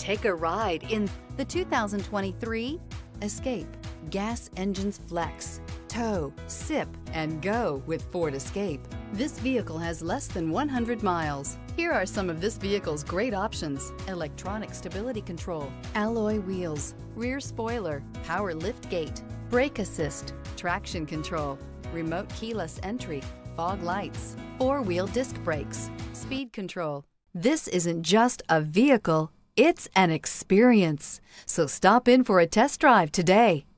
Take a ride in the 2023 Escape. Gas engines flex, tow, sip, and go with Ford Escape. This vehicle has less than 100 miles. Here are some of this vehicle's great options: electronic stability control, alloy wheels, rear spoiler, power lift gate, brake assist, traction control, remote keyless entry, fog lights, four-wheel disc brakes, speed control. This isn't just a vehicle, it's an experience. So stop in for a test drive today.